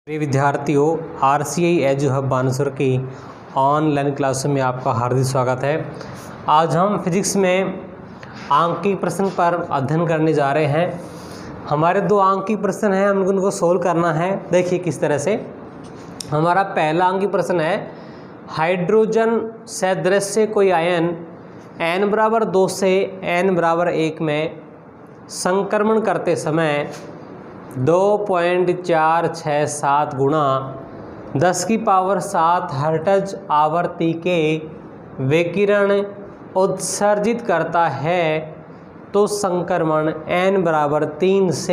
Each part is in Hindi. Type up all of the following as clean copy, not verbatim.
विद्यार्थियों, RCI एजू हब बानसूर की ऑनलाइन क्लासों में आपका हार्दिक स्वागत है। आज हम फिजिक्स में आंकिक प्रश्न पर अध्ययन करने जा रहे हैं। हमारे दो आंकिक प्रश्न हैं, हम उनको सोल्व करना है। देखिए किस तरह से। हमारा पहला आंकिक प्रश्न है, हाइड्रोजन सदृश्य कोई आयन n=2 से n=1 में संक्रमण करते समय 2.467 गुणा 10⁻7 हर्ट्ज आवृत्ति के विकिरण उत्सर्जित करता है, तो संक्रमण n=3 से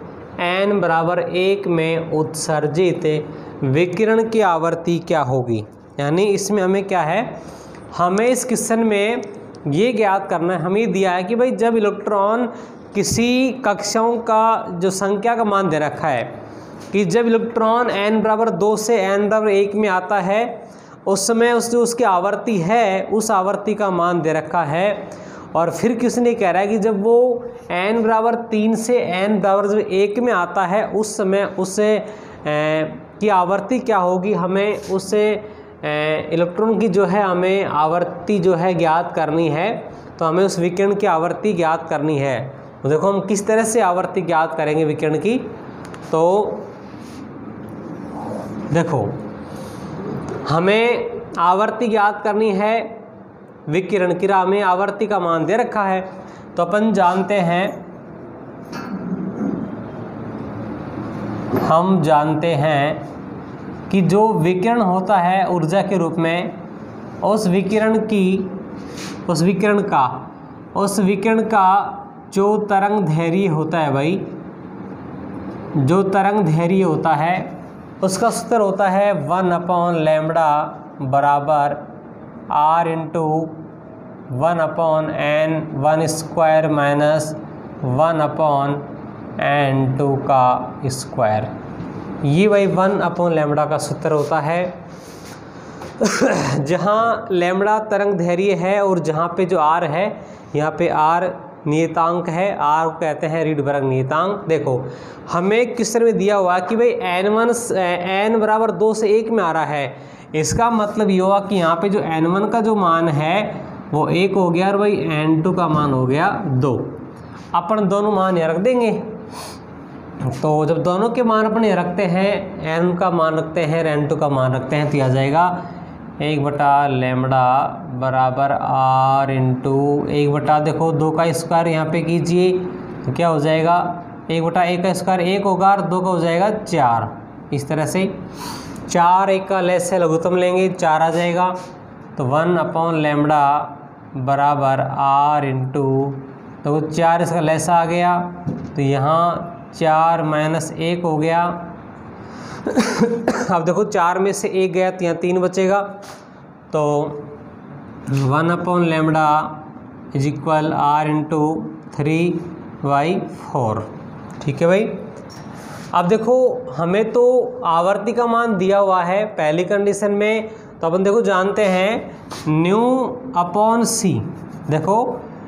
n=1 में उत्सर्जित विकिरण की आवृत्ति क्या होगी। यानी इसमें हमें क्या है, हमें इस क्वेश्चन में ये ज्ञात करना है। हमें दिया है कि भाई जब इलेक्ट्रॉन किसी कक्षाओं का जो संख्या का मान दे रखा है कि जब इलेक्ट्रॉन n=2 से n=1 में आता है, उस समय जो उसकी आवर्ती है उस आवर्ती का मान दे रखा है। और फिर किसने कह रहा है कि जब वो n=3 से n=1 में आता है, उस समय उससे की आवर्ती क्या होगी। हमें उससे इलेक्ट्रॉन की जो है हमें आवर्ती जो है ज्ञात करनी है, तो हमें उस विकिरण की आवर्ती ज्ञात करनी है। तो देखो हम किस तरह से आवर्ती ज्ञात करेंगे विकिरण की। तो देखो हमें आवर्ती ज्ञात करनी है विकिरण की, हमें आवर्ती का मान दे रखा है। तो अपन जानते हैं, हम जानते हैं कि जो विकिरण होता है ऊर्जा के रूप में, उस विकिरण का जो तरंग धैर्य होता है भाई, जो तरंग धैर्य होता है उसका सूत्र होता है 1/λ बराबर r × 1/n² माइनस 1/n² का स्क्वायर। ये भाई 1/λ का सूत्र होता है। जहाँ लैम्बडा तरंग धैर्य है और जहाँ पे जो r है, यहाँ पे r नियतांक है, r को कहते हैं रीडबर्ग नियतांक। देखो हमें क्वेश्चन में दिया हुआ कि भाई n=2 से 1 में आ रहा है। इसका मतलब ये हुआ कि यहाँ पे जो n1 का जो मान है वो 1 हो गया और भाई n2 का मान हो गया 2। अपन दोनों मान यहाँ रख देंगे। तो जब दोनों के मान अपन यहाँ रखते हैं, n का मान रखते हैं और n2 का मान रखते हैं, तो आ जाएगा 1/λ बराबर r × 1 देखो 2 का स्क्वायर यहाँ पे कीजिए, तो क्या हो जाएगा 1/1 का स्क्वायर 1 होगा और 2 का हो जाएगा 4। इस तरह से 4 1 का लेस है लघुत्तम लेंगे, 4 आ जाएगा। तो 1/λ बराबर r × तो 4 इसका लेस आ गया, तो यहाँ 4 - 1 हो गया। अब देखो 4 में से 1 गया तो यहाँ 3 बचेगा। तो 1/λ = r × 3/4। ठीक है भाई। अब देखो हमें तो आवर्ती का मान दिया हुआ है पहली कंडीशन में, तो अपन देखो जानते हैं ν/c। देखो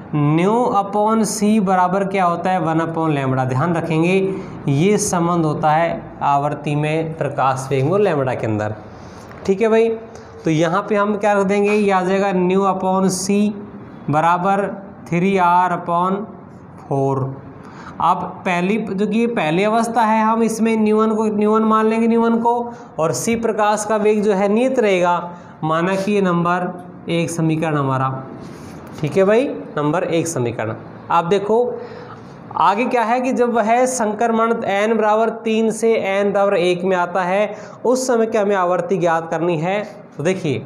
ν/c बराबर क्या होता है 1/λ। ध्यान रखेंगे ये संबंध होता है आवर्ती में प्रकाश वेग और लैम्बडा के अंदर। ठीक है भाई। तो यहाँ पे हम क्या रख देंगे, ये आ जाएगा ν/c बराबर 3r/4। अब पहली जो कि पहली अवस्था है, हम इसमें ν1 मान लेंगे, ν1 को, और c प्रकाश का वेग जो है नियत रहेगा। माना कि ये नंबर 1 समीकरण हमारा। ठीक है भाई, नंबर 1 समीकरण। आप देखो आगे क्या है कि जब वह संक्रमण n=3 से n=1 में आता है, उस समय क्या हमें आवर्ती ज्ञात करनी है। तो देखिए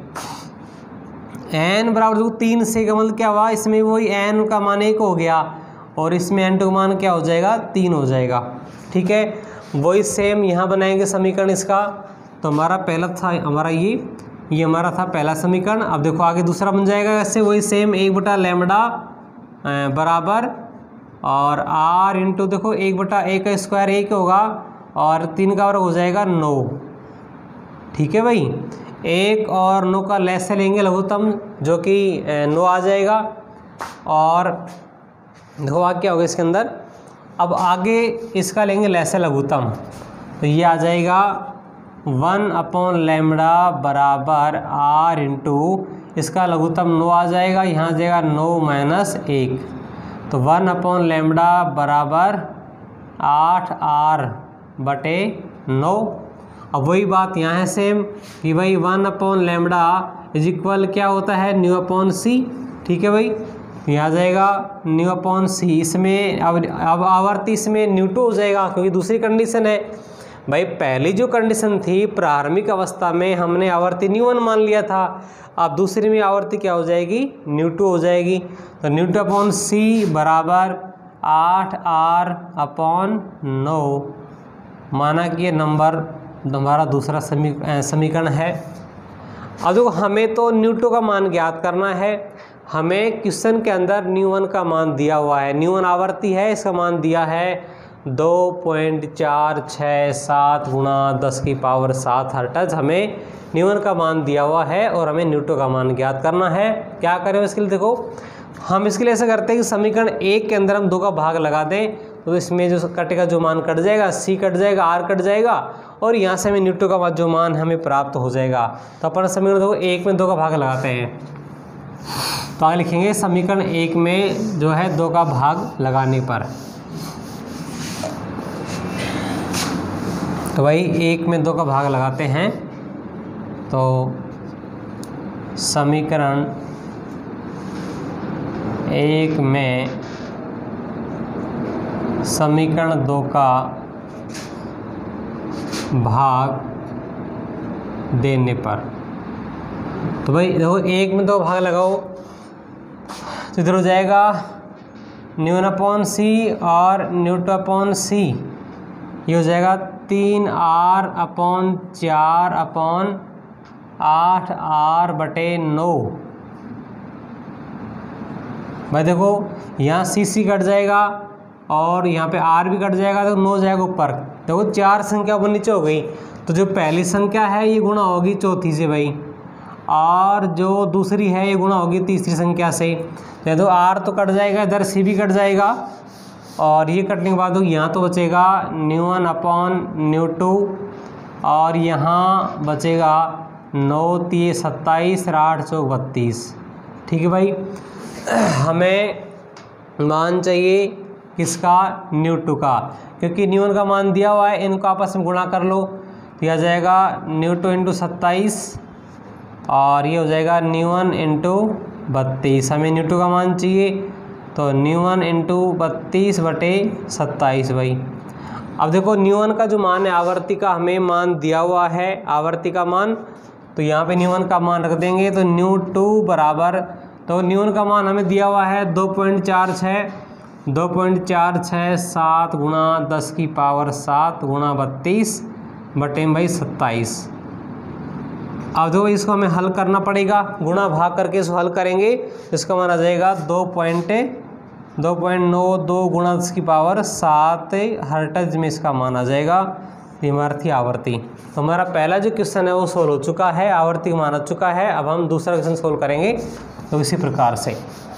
n=3 से का मतलब क्या हुआ, इसमें वही n का मान 1 हो गया और इसमें n2 का मान क्या हो जाएगा 3 हो जाएगा। ठीक है, वही सेम यहाँ बनाएंगे समीकरण इसका। तो हमारा पहला था हमारा ये हमारा था पहला समीकरण। अब देखो आगे दूसरा बन जाएगा वैसे वही सेम 1/λ बराबर और r × देखो 1/1 का स्क्वायर 1 होगा और 3 का वर्ग हो जाएगा 9। ठीक है भाई, 1 और 9 का लेस लेंगे लघुत्तम, जो कि 9 आ जाएगा। और देखो आगे क्या होगा इसके अंदर, अब आगे इसका लेंगे लैसे लघुत्तम, तो ये आ जाएगा 1 अपॉन लैम्बडा बराबर r इंटू इसका लघुत्तम 9 आ जाएगा, यहाँ आ जाएगा 9 माइनस 1, तो 1 अपॉन लैम्बडा बराबर 8r बटे 9। अब वही बात यहाँ है सेम कि भाई 1 अपॉन लैम्बडा इज इक्वल क्या होता है, न्यू अपॉन सी। ठीक है भाई, यहाँ आ जाएगा न्यू अपॉन सी। इसमें अब आवर्ती इसमें न्यूटो हो जाएगा क्योंकि दूसरी कंडीशन है भाई। पहली जो कंडीशन थी प्रारंभिक अवस्था में हमने आवर्ती न्यू1 मान लिया था, अब दूसरी में आवर्ती क्या हो जाएगी, न्यूटो हो जाएगी। तो न्यूटो अपॉन सी बराबर 8r अपॉन 9, माना कि ये नंबर हमारा दूसरा समीकरण है। अब देखो हमें तो न्यूटो का मान ज्ञात करना है, हमें क्वेश्चन के अंदर न्यू1 का मान दिया हुआ है, न्यू1 आवर्ती है, इसका मान दिया है 2.467 गुणा 10 की पावर 7 हर्ट्ज। हमें न्यूटन का मान दिया हुआ है और हमें न्यूटन का मान ज्ञात करना है। क्या करें इसके लिए, देखो हम इसके लिए ऐसा करते हैं कि समीकरण 1 के अंदर हम 2 का भाग लगा दें, तो इसमें जो कटेगा जो मान कट जाएगा, सी कट जाएगा, आर कट जाएगा और यहाँ से हमें न्यूटन का जो मान हमें प्राप्त हो जाएगा। तो अपन समीकरण देखो 1 में 2 का भाग लगाते हैं, तो आगे लिखेंगे समीकरण 1 में जो है 2 का भाग लगाने पर, तो भाई 1 में 2 का भाग लगाते हैं, तो समीकरण 1 में समीकरण 2 का भाग देने पर, तो भाई देखो 1 में 2 भाग लगाओ तो इधर हो जाएगा न्यूटन अपॉन सी और न्यूटन अपॉन सी, ये हो जाएगा 3r अपॉन 4 अपॉन 8r बटे 9। भाई देखो यहाँ सी कट जाएगा और यहाँ पे r भी कट जाएगा, तो 9 जाएगा ऊपर। देखो 4 संख्या ऊपर नीचे हो गई, तो जो पहली संख्या है ये गुणा होगी चौथी से भाई, और जो दूसरी है ये गुणा होगी तीसरी संख्या से। तो r तो कट जाएगा, इधर सी भी कट जाएगा, और ये कटने के बाद यहाँ तो बचेगा न्यू1 अपॉन न्यू2, और यहाँ बचेगा 9 3 27 8 4 32। ठीक है भाई, हमें मान चाहिए किसका, न्यू2 का, क्योंकि न्यू1 का मान दिया हुआ है, इनको आपस में गुणा कर लो तो यह जाएगा न्यू2 इंटू 27 और ये हो जाएगा न्यू1 इंटू 32। हमें न्यू2 का मान चाहिए, तो न्यू1 इंटू 32 बटे 27 भाई। अब देखो न्यू1 का जो मान है आवर्ती का हमें मान दिया हुआ है, आवर्ती का मान, तो यहाँ पे न्यू1 का मान रख देंगे, तो न्यू2 बराबर, तो न्यू1 का मान हमें दिया हुआ है 2.467 गुणा 10 की पावर 7 गुणा 32 बटे भाई 27। अब देखो इसको हमें हल करना पड़ेगा, गुणा भाग करके इसको हल करेंगे, इसका मान आ जाएगा 2.92 गुणा 10 की पावर 7 हर्ट्ज में इसका मान आ जाएगा। ये हमारा थी आवर्ती। तो हमारा पहला जो क्वेश्चन है वो सोल्व हो चुका है, आवर्ती का मान आ चुका है। अब हम दूसरा क्वेश्चन सोल्व करेंगे तो इसी प्रकार से।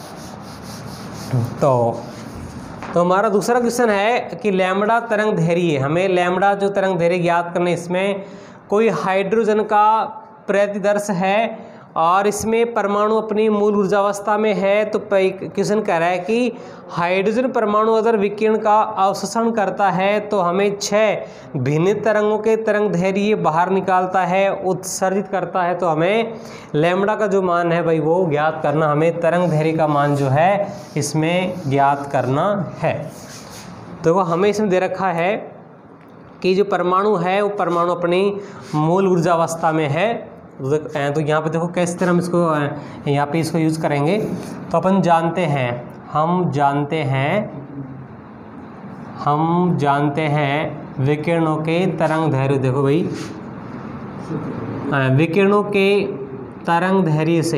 तो हमारा दूसरा क्वेश्चन है कि लैम्बडा तरंग धैर्य, हमें लैम्बडा जो तरंग धैर्य ज्ञात करने, इसमें कोई हाइड्रोजन का प्रतिदर्श है और इसमें परमाणु अपनी मूल ऊर्जावस्था में है। तो क्वेश्चन कह रहा है कि हाइड्रोजन परमाणु अगर विकिरण का अवशोषण करता है तो हमें 6 भिन्न तरंगों के तरंग धैर्य बाहर निकालता है, उत्सर्जित करता है। तो हमें लैम्बडा का जो मान है भाई वो ज्ञात करना, हमें तरंग धैर्य का मान जो है इसमें ज्ञात करना है। तो वो हमें इसमें दे रखा है कि जो परमाणु है वो परमाणु अपनी मूल ऊर्जावस्था में है। तो यहाँ पे देखो किस तरह हम इसको यहाँ पे इसको यूज़ करेंगे। तो अपन जानते हैं, हम जानते हैं विकिरणों के तरंग धैर्य। देखो भाई विकिरणों के तरंग धैर्य से,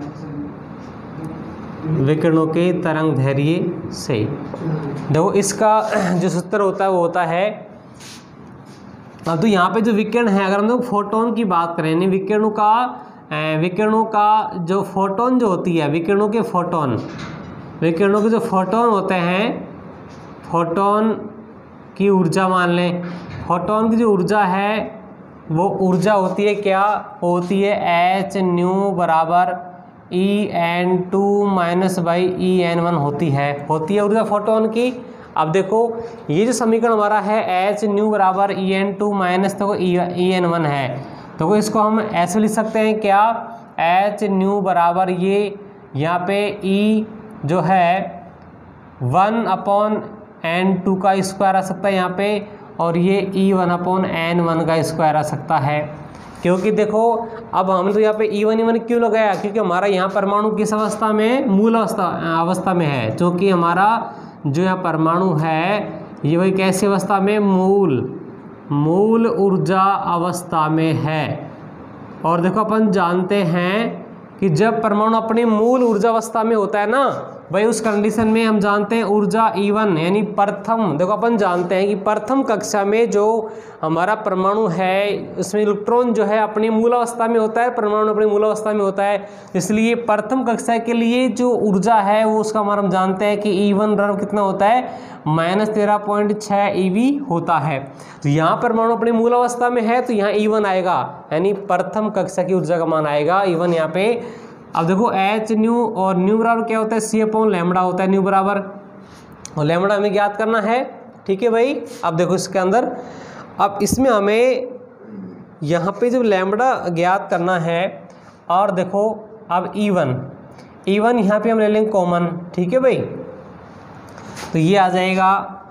विकिरणों के तरंग धैर्य से देखो इसका जो सूत्र होता है वो होता है। अब तो यहाँ पे जो विकिरण है, अगर हम लोग फोटोन की बात करें, नहीं विकिरणों का जो फोटोन जो होती है, विकिरणों के जो फोटोन होते हैं, फोटोन की ऊर्जा मान लें, फोटोन की जो ऊर्जा है वो ऊर्जा होती है क्या, होती है एच न्यू बराबर En2 माइनस बाई En1 होती है ऊर्जा फोटोन की। अब देखो ये जो समीकरण हमारा है एच न्यू बराबर En2 माइनस तो En1 है, तो इसको हम ऐसे लिख सकते हैं क्या, एच न्यू बराबर ये यहाँ पे E जो है 1/N2 का स्क्वायर आ सकता है यहाँ पे, और ये E1/N1 का स्क्वायर आ सकता है। क्योंकि देखो अब हमने तो यहाँ पे E1 क्यों लगाया, क्योंकि हमारा यहाँ परमाणु किस अवस्था में, मूल अवस्था में है, जो कि हमारा जो यहाँ परमाणु है ये वही कैसी अवस्था में, मूल ऊर्जा अवस्था में है। और देखो अपन जानते हैं कि जब परमाणु अपनी मूल ऊर्जा अवस्था में होता है ना भाई, उस कंडीशन में हम जानते हैं ऊर्जा E1 यानी प्रथम, देखो अपन जानते हैं कि प्रथम कक्षा में जो हमारा परमाणु है उसमें इलेक्ट्रॉन जो है अपनी मूल अवस्था में होता है, परमाणु अपनी मूल अवस्था में होता है, इसलिए प्रथम कक्षा के लिए जो ऊर्जा है वो उसका मान हम जानते हैं कि E1 बराबर कितना होता है, -13.6 eV होता है। तो यहाँ परमाणु अपनी मूल अवस्था में है तो यहाँ E1 आएगा, यानी प्रथम कक्षा की ऊर्जा का मान आएगा E1 यहाँ पे। अब देखो एच न्यू, और न्यू बराबर क्या होता है, C/λ होता है न्यू बराबर, और लैम्बडा हमें ज्ञात करना है, ठीक है भाई। अब देखो इसके अंदर, अब इसमें हमें यहाँ पे जब लैम्बडा ज्ञात करना है, और देखो अब E1 यहाँ पे हम ले लेंगे कॉमन, ठीक है भाई, तो ये आ जाएगा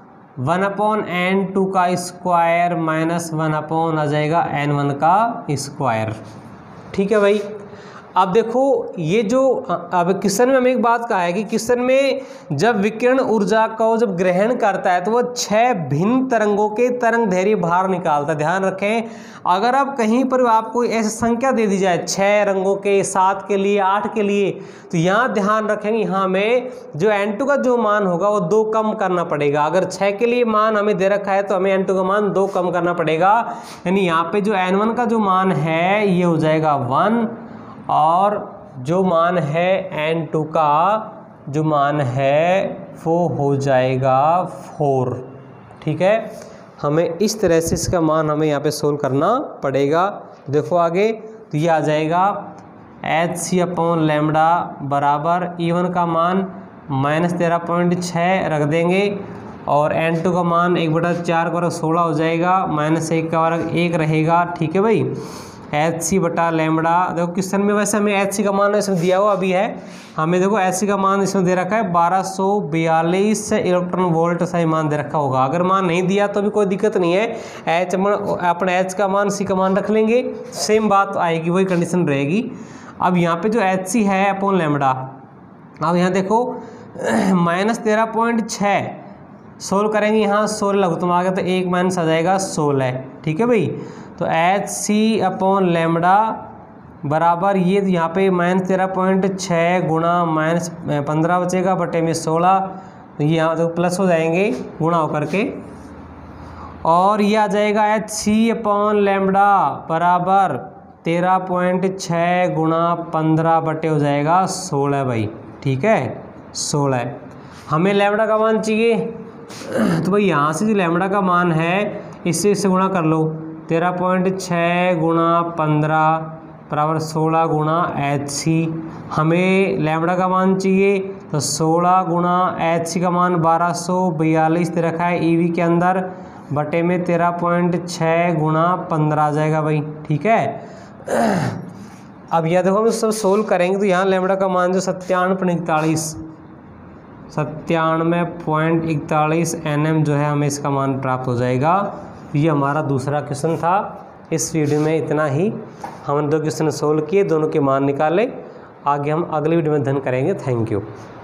1/N2 का स्क्वायर माइनस 1/ आ जाएगा N1 का स्क्वायर, ठीक है भाई। अब देखो ये जो अब क्वेश्चन में हमें एक बात कहा है कि क्वेश्चन में जब विकिरण ऊर्जा को जब ग्रहण करता है तो वह 6 भिन्न तरंगों के तरंग दैर्घ्य बाहर निकालता है। ध्यान रखें, अगर आप कहीं पर आपको ऐसी संख्या दे दी जाए 6 रंगों के, 7 के लिए, 8 के लिए, तो यहाँ ध्यान रखेंगे यहाँ हमें जो N2 का जो मान होगा वो 2 कम करना पड़ेगा। अगर 6 के लिए मान हमें दे रखा है तो हमें N2 का मान 2 कम करना पड़ेगा, यानी यहाँ पे जो N1 का जो मान है ये हो जाएगा 1, और जो मान है N2 का जो मान है वो हो जाएगा 4, ठीक है। हमें इस तरह से इसका मान हमें यहाँ पे सोल्व करना पड़ेगा। देखो आगे, तो ये आ जाएगा hc/λ बराबर E1 का मान -13.6 रख देंगे, और N2 का मान 1/4 का वर्ग 16 हो जाएगा, -1 का वर्ग 1 रहेगा, ठीक है भाई। hc/λ, देखो क्वेश्चन में वैसे हमें hc का मान इसमें दिया हुआ अभी है, हमें देखो hc का मान इसमें दे रखा है 1242 इलेक्ट्रॉन वोल्ट, सही मान दे रखा होगा। अगर मान नहीं दिया तो भी कोई दिक्कत नहीं है, अपने h का मान c का मान रख लेंगे, सेम बात आएगी, वही कंडीशन रहेगी। अब यहाँ पे जो hc है /λ, अब यहाँ देखो -13.6 सोल्व करेंगे, यहाँ 16 लघुत्तम आ गया तो 1 माइनस आ जाएगा 16, ठीक है भाई। तो hc/λ बराबर ये यहाँ पे -13.6 गुणा -15 बचेगा बटे में 16, तो ये यहाँ तो प्लस हो जाएंगे गुणा होकर के, और ये आ जाएगा hc/λ बराबर 13.6 गुणा 15 बटे हो जाएगा 16 भाई, ठीक है 16। हमें लैम्बडा का मान चाहिए, तो भाई यहाँ से जो लैम्बडा का मान है इससे गुणा कर लो, 13.6 गुणा 15 बराबर 16 गुणा hc। हमें लैम्बडा का मान चाहिए तो 16 गुणा hc का मान 1242 दे रखा है eV के अंदर, बटे में 13.6 गुणा 15 आ जाएगा भाई, ठीक है। अब यह देखो हम सब सोल्व करेंगे तो यहाँ लैम्बडा का मान जो 97.41 nm जो है हमें इसका मान प्राप्त हो जाएगा। ये हमारा दूसरा क्वेश्चन था। इस वीडियो में इतना ही, हमने 2 क्वेश्चन सोल्व किए, दोनों के मान निकाले। आगे हम अगले वीडियो में अध्ययन करेंगे। Thank you.